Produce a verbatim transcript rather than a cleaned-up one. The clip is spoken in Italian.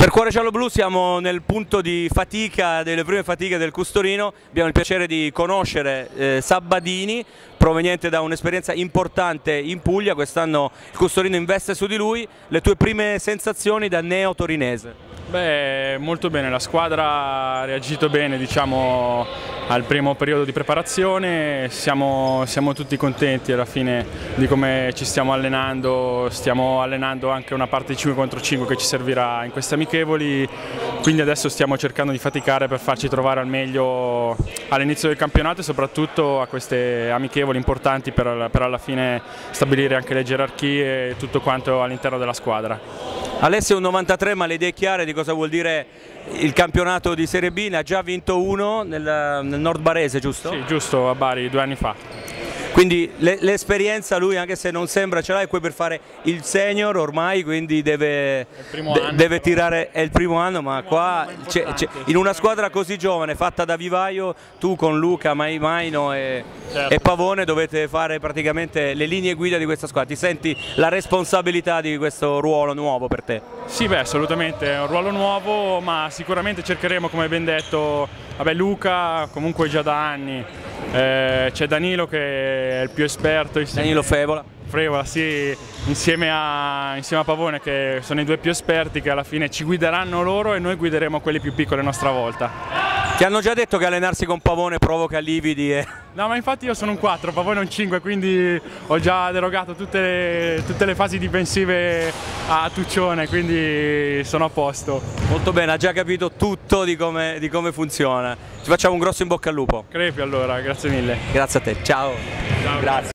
Per Cuore Giallo-Blu siamo nel punto di fatica, delle prime fatiche del Custorino. Abbiamo il piacere di conoscere eh, Sabbadini, proveniente da un'esperienza importante in Puglia. Quest'anno il Custorino investe su di lui. Le tue prime sensazioni da neo torinese? Beh, molto bene, la squadra ha reagito bene, diciamo, al primo periodo di preparazione. Siamo, siamo tutti contenti alla fine di come ci stiamo allenando. Stiamo allenando anche una parte di cinque contro cinque che ci servirà in queste amichevoli, quindi adesso stiamo cercando di faticare per farci trovare al meglio all'inizio del campionato e soprattutto a queste amichevoli importanti per, per alla fine stabilire anche le gerarchie e tutto quanto all'interno della squadra. Alessio è un novantatré, ma le idee chiare di cosa vuol dire il campionato di Serie B? Ne ha già vinto uno nel, nel Nord Barese, giusto? Sì, giusto, a Bari, due anni fa. Quindi l'esperienza lui, anche se non sembra ce l'ha, è qui per fare il senior ormai, quindi deve, de, deve tirare, è il primo anno, ma qua c è, c è, in una squadra così giovane, fatta da vivaio, tu con Luca, Maino e, certo. e Pavone dovete fare praticamente le linee guida di questa squadra. Ti senti la responsabilità di questo ruolo nuovo per te? Sì, beh, assolutamente, è un ruolo nuovo, ma sicuramente cercheremo, come ben detto, vabbè, Luca comunque già da anni, eh, c'è Danilo che è il più esperto. Danilo Fevola. Frevola, sì, insieme a, insieme a Pavone, che sono i due più esperti, che alla fine ci guideranno loro e noi guideremo quelli più piccoli a nostra volta. Ti hanno già detto che allenarsi con Pavone provoca lividi? E... No, ma infatti io sono un quattro, Pavone è un cinque, quindi ho già derogato tutte le, tutte le fasi difensive a Tuccione, quindi sono a posto. Molto bene, ha già capito tutto di come, di come funziona. Ti facciamo un grosso in bocca al lupo. Crepi allora, grazie mille. Grazie a te, ciao. Ciao. Grazie.